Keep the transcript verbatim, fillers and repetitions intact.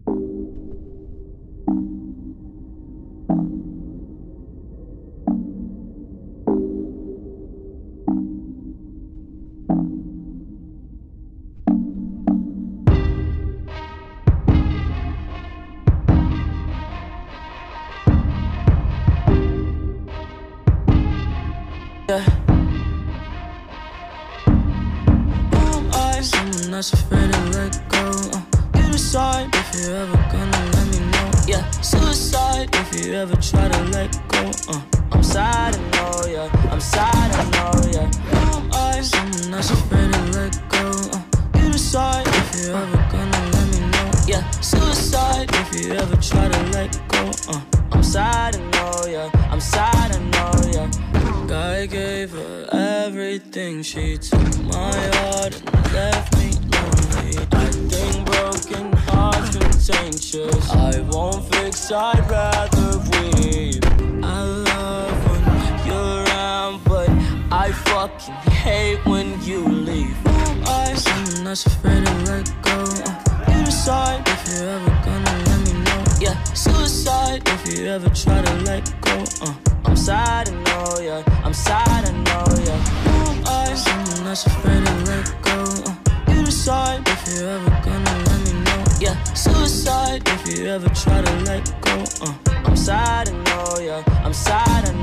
Yeah. Who am I? Someone that's afraid to let go. uh, You decide if you're ever gonna let me know. Yeah, suicide if you ever try to let go. uh, I'm sad, I know, yeah. I'm sad, I know, yeah. Who am I? Someone that's afraid to let go. uh, You decide if you're ever gonna let me know. Yeah, suicide if you ever try to let go. uh, I'm sad, I know, yeah. I'm sad, I know, yeah. I gave her everything, she took my heart and left me lonely. I think broken hearts contagious. I won't fix, I'd rather weep. I love when you're around, but I fucking hate when you leave. I'm someone that's afraid to let go. uh, You decide if you're ever gonna let me know. Yeah, suicide if you ever try to let go. uh, I'm sad, I know, yeah. I'm sad, I know, yeah. Who am I? Someone that's afraid to let go. uh, You decide if you're ever gonna let me know. Yeah, suicide if you ever try to let go. uh, I'm sad, I know, yeah. I'm sad, I know.